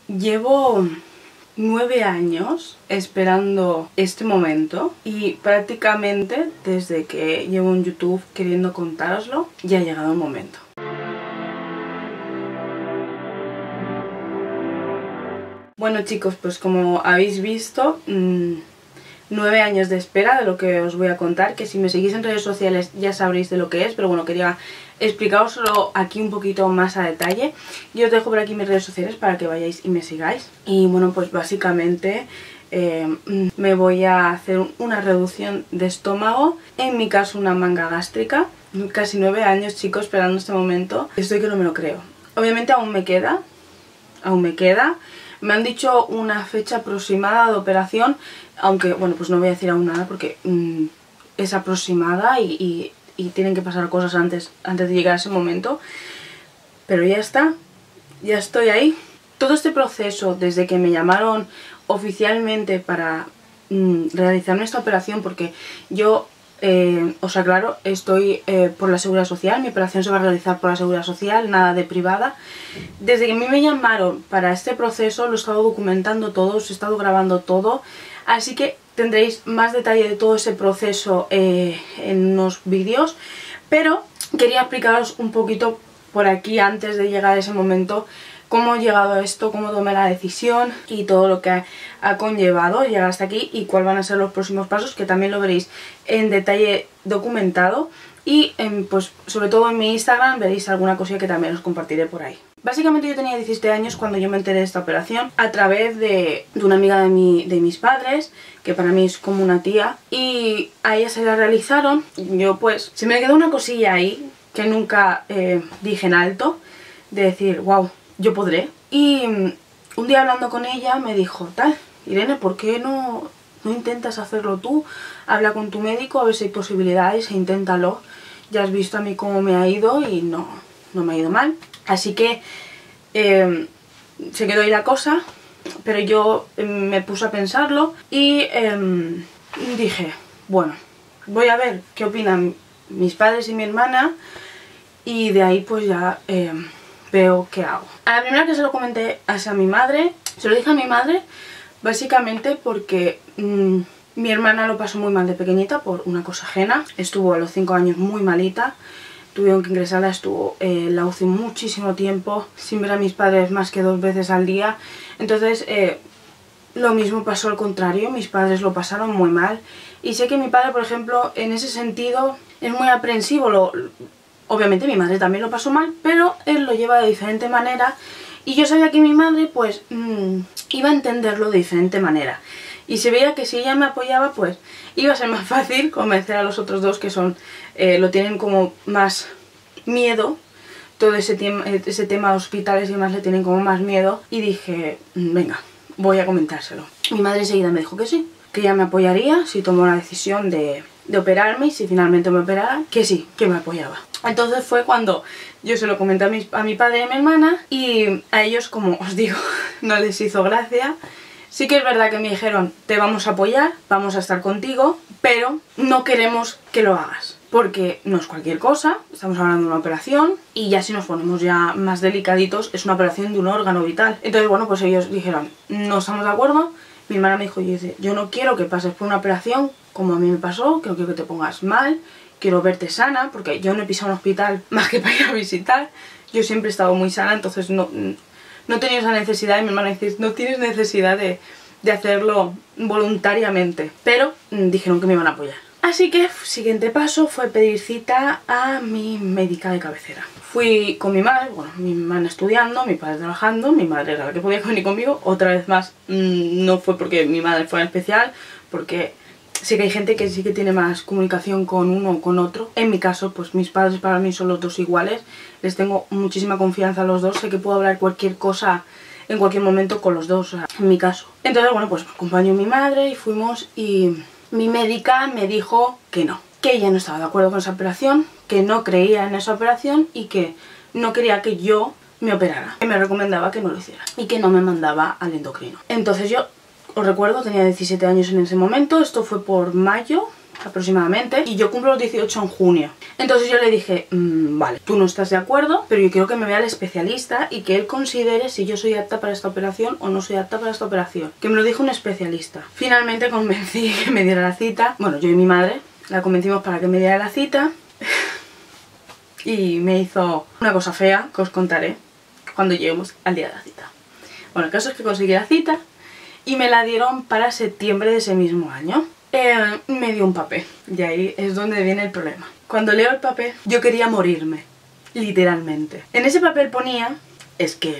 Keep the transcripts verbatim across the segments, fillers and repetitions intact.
Llevo nueve años esperando este momento y prácticamente desde que llevo en YouTube queriendo contároslo, ya ha llegado el momento. Bueno chicos, pues como habéis visto, mmm, nueve años de espera de lo que os voy a contar, que si me seguís en redes sociales ya sabréis de lo que es, pero bueno, quería explicaroslo aquí un poquito más a detalle. Yo os dejo por aquí mis redes sociales para que vayáis y me sigáis. Y bueno, pues básicamente eh, me voy a hacer una reducción de estómago, en mi caso una manga gástrica. Casi nueve años chicos esperando este momento, estoy que no me lo creo. Obviamente aún me queda, aún me queda. Me han dicho una fecha aproximada de operación, aunque bueno, pues no voy a decir aún nada porque mmm, es aproximada y, y, y tienen que pasar cosas antes, antes de llegar a ese momento. Pero ya está, ya estoy ahí. Todo este proceso, desde que me llamaron oficialmente para mmm, realizarme esta operación, porque yo, eh, os aclaro, estoy eh, por la Seguridad Social, mi operación se va a realizar por la Seguridad Social, nada de privada. Desde que a mí me llamaron para este proceso lo he estado documentando todo, os he estado grabando todo, así que tendréis más detalle de todo ese proceso eh, en unos vídeos, pero quería explicaros un poquito por aquí antes de llegar a ese momento cómo he llegado a esto, cómo tomé la decisión y todo lo que ha, ha conllevado llegar hasta aquí y cuáles van a ser los próximos pasos, que también lo veréis en detalle documentado. Y en, pues sobre todo en mi Instagram veréis alguna cosilla que también os compartiré por ahí. Básicamente yo tenía diecisiete años cuando yo me enteré de esta operación a través de, de una amiga de, mi, de mis padres, que para mí es como una tía, y a ella se la realizaron. Yo pues, se me quedó una cosilla ahí que nunca eh, dije en alto, de decir, wow, yo podré. Y un día hablando con ella me dijo, tal, Irene, ¿por qué no, no intentas hacerlo tú? Habla con tu médico a ver si hay posibilidades e inténtalo. Ya has visto a mí cómo me ha ido y no, no me ha ido mal. Así que eh, se quedó ahí la cosa, pero yo eh, me puse a pensarlo y eh, dije, bueno, voy a ver qué opinan mis padres y mi hermana y de ahí pues ya eh, veo qué hago. A la primera que se lo comenté a mi madre, se lo dije a mi madre básicamente porque mmm, mi hermana lo pasó muy mal de pequeñita por una cosa ajena. Estuvo a los cinco años muy malita. Tuvieron que ingresarla, estuvo eh, en la U C I muchísimo tiempo, sin ver a mis padres más que dos veces al día. Entonces, eh, lo mismo pasó al contrario, mis padres lo pasaron muy mal. Y sé que mi padre, por ejemplo, en ese sentido, es muy aprensivo. Lo, obviamente mi madre también lo pasó mal, pero él lo lleva de diferente manera. Y yo sabía que mi madre, pues, mmm, iba a entenderlo de diferente manera. Y se veía que si ella me apoyaba, pues iba a ser más fácil convencer a los otros dos que son eh, lo tienen como más miedo. Todo ese, ese tema de hospitales y demás le tienen como más miedo. Y dije, venga, voy a comentárselo. Mi madre enseguida me dijo que sí, que ella me apoyaría si tomó la decisión de, de operarme y si finalmente me operara, que sí, que me apoyaba. Entonces fue cuando yo se lo comenté a mi, a mi padre y a mi hermana y a ellos, como os digo, no les hizo gracia. Sí que es verdad que me dijeron, te vamos a apoyar, vamos a estar contigo, pero no queremos que lo hagas. Porque no es cualquier cosa, estamos hablando de una operación y ya si nos ponemos ya más delicaditos, es una operación de un órgano vital. Entonces bueno, pues ellos dijeron, no estamos de acuerdo. Mi hermana me dijo, yo, dice, yo no quiero que pases por una operación como a mí me pasó, que no quiero que te pongas mal, quiero verte sana, porque yo no he pisado un hospital más que para ir a visitar. Yo siempre he estado muy sana, entonces no... No tenía esa necesidad y mi hermana dice, no tienes necesidad de, de hacerlo voluntariamente. Pero mmm, dijeron que me iban a apoyar. Así que, siguiente paso fue pedir cita a mi médica de cabecera. Fui con mi madre, bueno, mi hermana estudiando, mi padre trabajando, mi madre era la que podía venir conmigo. Otra vez más, mmm, no fue porque mi madre fuera especial, porque sé que hay gente que sí que tiene más comunicación con uno o con otro. En mi caso, pues mis padres para mí son los dos iguales. Les tengo muchísima confianza a los dos. Sé que puedo hablar cualquier cosa en cualquier momento con los dos, o sea, en mi caso. Entonces, bueno, pues me acompañó mi madre y fuimos y mi médica me dijo que no. Que ella no estaba de acuerdo con esa operación, que no creía en esa operación y que no quería que yo me operara. Que me recomendaba que no lo hiciera y que no me mandaba al endocrino. Entonces yo... Os recuerdo, tenía diecisiete años en ese momento, esto fue por mayo, aproximadamente, y yo cumplo los dieciocho en junio. Entonces yo le dije, mmm, vale, tú no estás de acuerdo, pero yo quiero que me vea el especialista y que él considere si yo soy apta para esta operación o no soy apta para esta operación. Que me lo dijo un especialista. Finalmente convencí que me diera la cita. Bueno, yo y mi madre la convencimos para que me diera la cita. Y me hizo una cosa fea que os contaré cuando lleguemos al día de la cita. Bueno, el caso es que conseguí la cita y me la dieron para septiembre de ese mismo año. Eh, me dio un papel y ahí es donde viene el problema. Cuando leo el papel yo quería morirme, literalmente. En ese papel ponía, es que,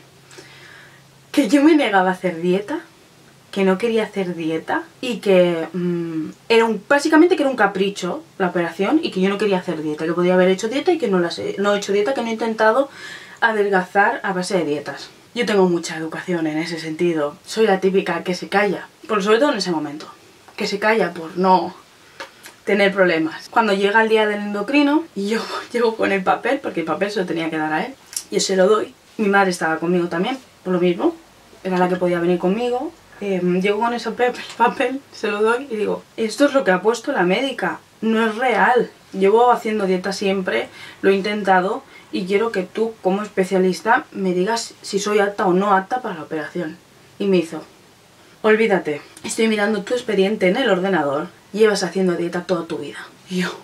que yo me negaba a hacer dieta, que no quería hacer dieta y que mmm, era un, básicamente que era un capricho la operación y que yo no quería hacer dieta, que podía haber hecho dieta y que no, las he, no he hecho dieta, que no he intentado adelgazar a base de dietas. Yo tengo mucha educación en ese sentido, soy la típica que se calla, por sobre todo en ese momento. Que se calla por no tener problemas. Cuando llega el día del endocrino y yo llego con el papel, porque el papel se lo tenía que dar a él, yo se lo doy. Mi madre estaba conmigo también, por lo mismo, era la que podía venir conmigo. Eh, llego con ese papel, papel, se lo doy y digo, esto es lo que ha puesto la médica, no es real. Llevo haciendo dieta siempre, lo he intentado y quiero que tú como especialista me digas si soy apta o no apta para la operación. Y me hizo, olvídate, estoy mirando tu expediente en el ordenador, llevas haciendo dieta toda tu vida. Y yo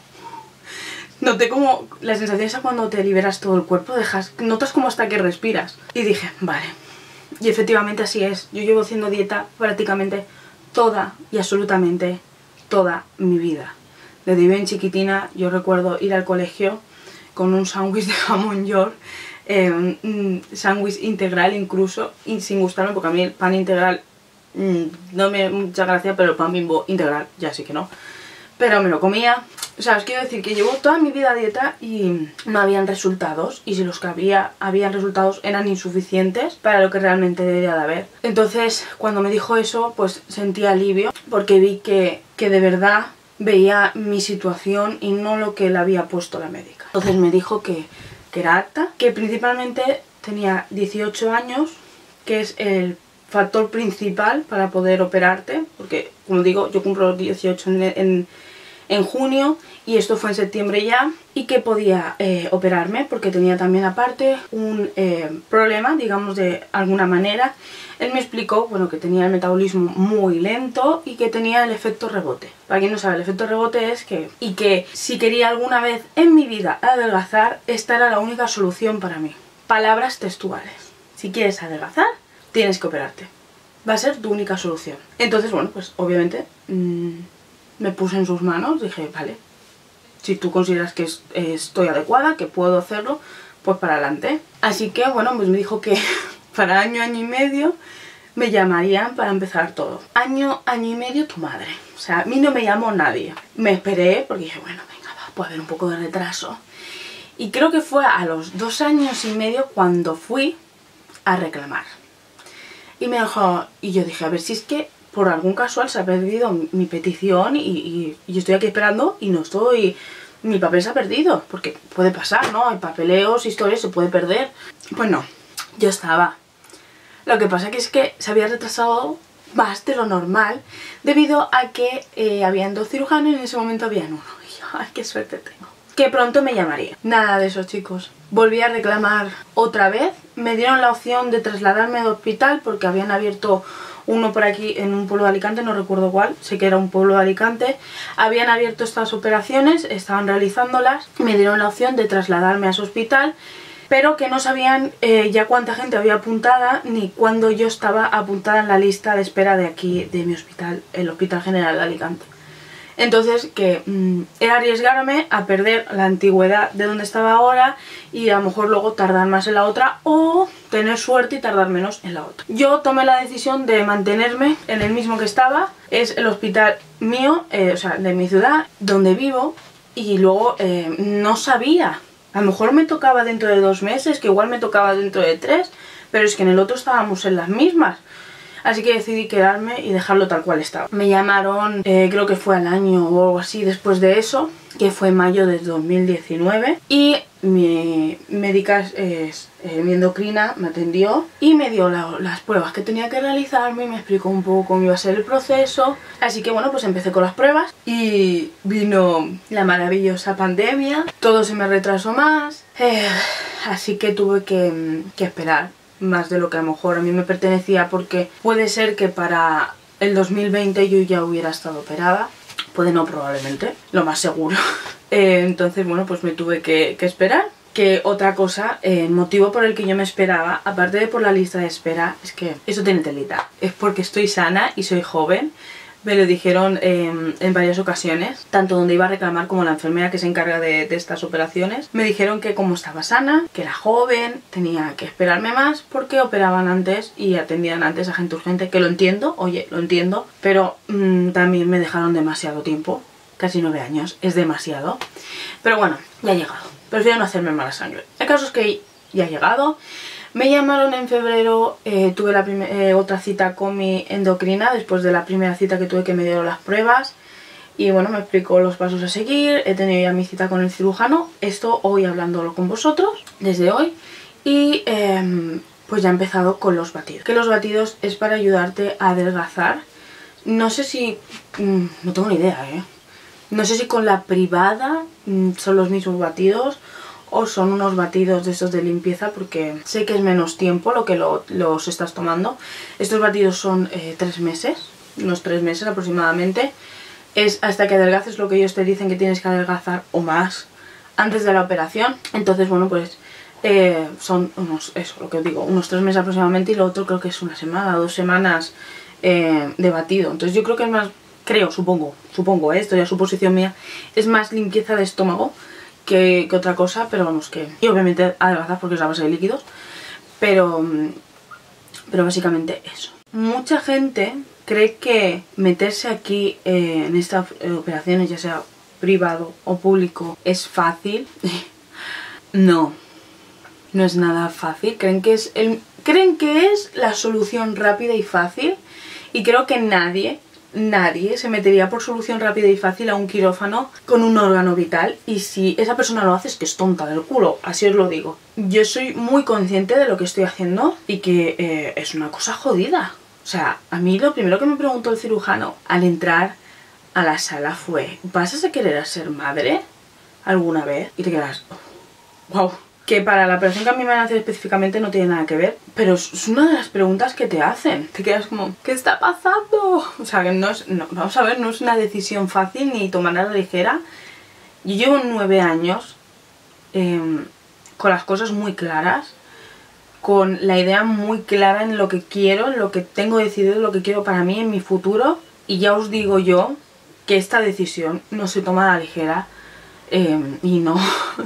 noté como la sensación esa cuando te liberas todo el cuerpo, dejas, notas como hasta que respiras. Y dije, vale, y efectivamente así es, yo llevo haciendo dieta prácticamente toda y absolutamente toda mi vida. Desde bien chiquitina yo recuerdo ir al colegio con un sándwich de jamón york, eh, un sándwich integral incluso, y sin gustarme porque a mí el pan integral no me mucha gracia, pero el pan Bimbo integral ya sí que no, pero me lo comía. O sea, os quiero decir que llevo toda mi vida a dieta y no habían resultados, y si los que había habían resultados eran insuficientes para lo que realmente debería de haber. Entonces cuando me dijo eso pues sentí alivio, porque vi que, que de verdad veía mi situación y no lo que le había puesto la médica. Entonces me dijo que, que era apta, que principalmente tenía dieciocho años, que es el factor principal para poder operarte, porque como digo, yo cumplo los dieciocho en, en, en junio y esto fue en septiembre ya, y que podía eh, operarme porque tenía también aparte un eh, problema, digamos de alguna manera. Él me explicó, bueno, que tenía el metabolismo muy lento y que tenía el efecto rebote. Para quien no sabe, el efecto rebote es que, y que si quería alguna vez en mi vida adelgazar, esta era la única solución para mí. Palabras textuales. Si quieres adelgazar, tienes que operarte. Va a ser tu única solución. Entonces, bueno, pues obviamente mmm, me puse en sus manos, dije, vale, si tú consideras que es, eh, estoy adecuada, que puedo hacerlo, pues para adelante. Así que, bueno, pues me dijo que para año, año y medio me llamarían para empezar todo. Año, año y medio tu madre. O sea, a mí no me llamó nadie. Me esperé porque dije, bueno, venga, va, puede haber un poco de retraso. Y creo que fue a los dos años y medio cuando fui a reclamar. Y me dijo, y yo dije, a ver si es que por algún casual se ha perdido mi petición y, y, y estoy aquí esperando y no estoy, mi papel se ha perdido, porque puede pasar, ¿no? Hay papeleos, historias, se puede perder. Pues no, yo estaba. Lo que pasa que es que se había retrasado más de lo normal debido a que eh, habían dos cirujanos y en ese momento habían uno. Y yo, ay, qué suerte tengo. Que pronto me llamaría. Nada de eso, chicos. Volví a reclamar otra vez. Me dieron la opción de trasladarme de hospital porque habían abierto uno por aquí en un pueblo de Alicante, no recuerdo cuál, sé que era un pueblo de Alicante. Habían abierto estas operaciones, estaban realizándolas. Me dieron la opción de trasladarme a ese hospital, pero que no sabían eh, ya cuánta gente había apuntada ni cuándo yo estaba apuntada en la lista de espera de aquí, de mi hospital, el Hospital General de Alicante. Entonces que mmm, era arriesgarme a perder la antigüedad de donde estaba ahora y a lo mejor luego tardar más en la otra o tener suerte y tardar menos en la otra. Yo tomé la decisión de mantenerme en el mismo que estaba, es el hospital mío, eh, o sea, de mi ciudad, donde vivo, y luego eh, no sabía. A lo mejor me tocaba dentro de dos meses, que igual me tocaba dentro de tres, pero es que en el otro estábamos en las mismas. así que decidí quedarme y dejarlo tal cual estaba. Me llamaron, eh, creo que fue al año o algo así después de eso, que fue en mayo de dos mil diecinueve, y mi médica, eh, eh, mi endocrina, me atendió y me dio la, las pruebas que tenía que realizarme y me explicó un poco cómo iba a ser el proceso. Así que bueno, pues empecé con las pruebas y vino la maravillosa pandemia, todo se me retrasó más, eh, así que tuve que, que esperar más de lo que a lo mejor a mí me pertenecía, porque puede ser que para el dos mil veinte yo ya hubiera estado operada. Puede no, probablemente, lo más seguro. eh, entonces, bueno, pues me tuve que, que esperar. Que otra cosa, eh, el motivo por el que yo me esperaba, aparte de por la lista de espera, es que eso tiene telita. Es porque estoy sana y soy joven. Me lo dijeron eh, en varias ocasiones, tanto donde iba a reclamar como la enfermera que se encarga de, de estas operaciones. Me dijeron que como estaba sana, que era joven, tenía que esperarme más porque operaban antes y atendían antes a gente urgente, que lo entiendo, oye, lo entiendo, pero mmm, también me dejaron demasiado tiempo, casi nueve años, es demasiado. Pero bueno, ya ha llegado, prefiero no hacerme mala sangre. El caso es que ya ha llegado. Me llamaron en febrero, eh, tuve la eh, otra cita con mi endocrina después de la primera cita que tuve, que me dieron las pruebas. Y bueno, me explicó los pasos a seguir, he tenido ya mi cita con el cirujano, esto hoy hablándolo con vosotros, desde hoy. Y eh, pues ya he empezado con los batidos. Que los batidos es para ayudarte a adelgazar. No sé si... Mmm, no tengo ni idea, ¿eh? No sé si con la privada mmm, son los mismos batidos o son unos batidos de estos de limpieza, porque sé que es menos tiempo lo que lo, los estás tomando. Estos batidos son eh, tres meses, unos tres meses aproximadamente. Es hasta que adelgaces lo que ellos te dicen que tienes que adelgazar o más antes de la operación. Entonces, bueno, pues eh, son unos, eso, lo que os digo, unos tres meses aproximadamente, y lo otro creo que es una semana, dos semanas eh, de batido. Entonces yo creo que es más, creo, supongo, supongo, eh, esto ya es suposición mía, es más limpieza de estómago Que, que otra cosa, pero vamos que... Y obviamente adelgazar porque es la base de líquidos, pero, pero básicamente eso. Mucha gente cree que meterse aquí eh, en estas operaciones, ya sea privado o público, es fácil. No, no es nada fácil. Creen que es, el, creen que es la solución rápida y fácil, y creo que nadie... Nadie se metería por solución rápida y fácil a un quirófano con un órgano vital, y si esa persona lo hace es que es tonta del culo, así os lo digo. Yo soy muy consciente de lo que estoy haciendo y que eh, es una cosa jodida. O sea, a mí lo primero que me preguntó el cirujano al entrar a la sala fue: ¿vas a querer ser madre alguna vez? Y te quedas, oh, wow. Que para la operación que a mí me van a hacer específicamente no tiene nada que ver, pero es una de las preguntas que te hacen. Te quedas como, ¿qué está pasando? O sea, que no es, no, vamos a ver, no es una decisión fácil ni tomarla a la ligera. Yo llevo nueve años eh, con las cosas muy claras, con la idea muy clara en lo que quiero, en lo que tengo decidido, lo que quiero para mí, en mi futuro. Y ya os digo yo que esta decisión no se toma a la ligera eh, y no...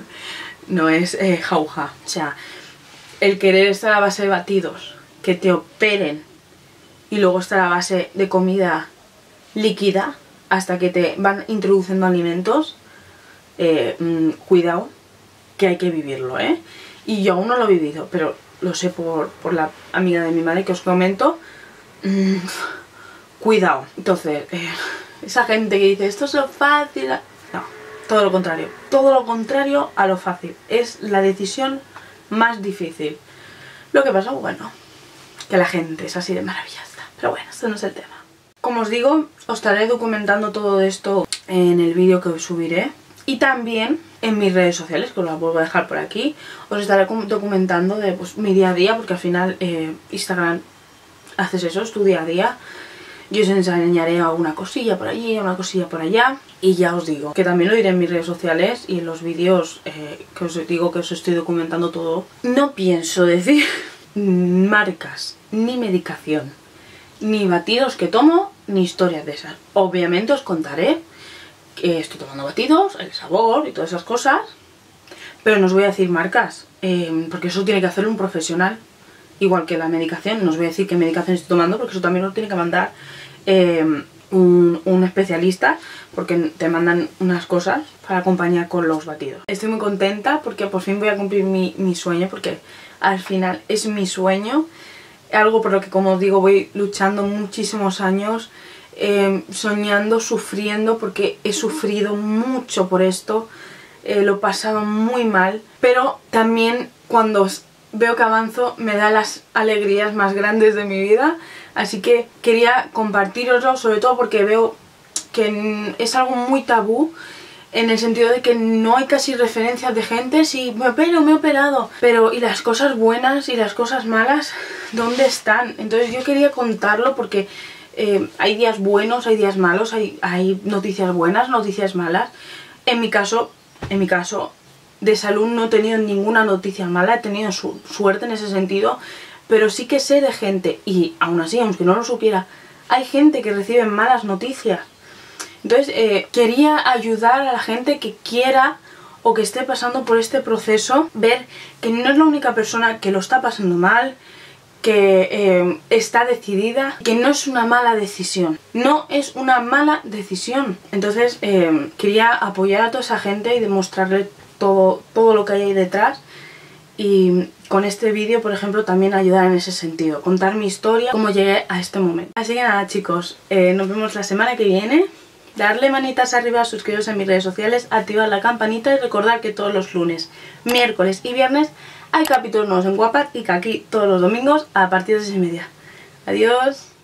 No es eh, jauja. O sea, el querer estar a base de batidos, que te operen, y luego estar a base de comida líquida hasta que te van introduciendo alimentos, eh, mmm, cuidado, que hay que vivirlo, ¿eh? Y yo aún no lo he vivido, pero lo sé por, por la amiga de mi madre que os comento. Mmm, cuidado. Entonces, eh, esa gente que dice, esto es lo fácil... No. Todo lo contrario, todo lo contrario a lo fácil. Es la decisión más difícil. Lo que pasa, bueno, que la gente es así de maravillosa. Pero bueno, esto no es el tema. Como os digo, os estaré documentando todo esto en el vídeo que os subiré. Y también en mis redes sociales, que os las vuelvo a dejar por aquí. Os estaré documentando de pues, mi día a día, porque al final eh, Instagram haces eso, es tu día a día. Yo os enseñaré alguna cosilla por allí, una cosilla por allá. Y ya os digo que también lo diré en mis redes sociales y en los vídeos eh, que os digo que os estoy documentando todo. No pienso decir marcas, ni medicación, ni batidos que tomo, ni historias de esas. Obviamente os contaré que estoy tomando batidos, el sabor y todas esas cosas. Pero no os voy a decir marcas, eh, porque eso tiene que hacerlo un profesional. Igual que la medicación, no os voy a decir qué medicación estoy tomando, porque eso también lo tiene que mandar eh, un, un especialista, porque te mandan unas cosas para acompañar con los batidos. Estoy muy contenta porque por fin voy a cumplir mi, mi sueño, porque al final es mi sueño algo por lo que, como os digo, voy luchando muchísimos años, eh, soñando, sufriendo, porque he sufrido mucho por esto, eh, lo he pasado muy mal, pero también cuando veo que avanzo me da las alegrías más grandes de mi vida, así que quería compartiroslo, sobre todo porque veo que es algo muy tabú, en el sentido de que no hay casi referencias de gente, si me opero, me he operado, pero ¿y las cosas buenas y las cosas malas dónde están? Entonces yo quería contarlo porque eh, hay días buenos, hay días malos, hay, hay noticias buenas, noticias malas. En mi caso, en mi caso de salud no he tenido ninguna noticia mala, he tenido su suerte en ese sentido, pero sí que sé de gente, y aún así, aunque no lo supiera, hay gente que recibe malas noticias. Entonces eh, quería ayudar a la gente que quiera o que esté pasando por este proceso, ver que no es la única persona que lo está pasando mal, que eh, está decidida, que no es una mala decisión, no es una mala decisión. Entonces eh, quería apoyar a toda esa gente y demostrarle todo, todo lo que hay ahí detrás, y con este vídeo, por ejemplo, también ayudar en ese sentido, contar mi historia, cómo llegué a este momento. Así que nada, chicos, eh, nos vemos la semana que viene. Darle manitas arriba, suscribiros a mis redes sociales, activar la campanita y recordar que todos los lunes, miércoles y viernes hay capítulos nuevos en Wattpad y que aquí todos los domingos a partir de seis y media. Adiós.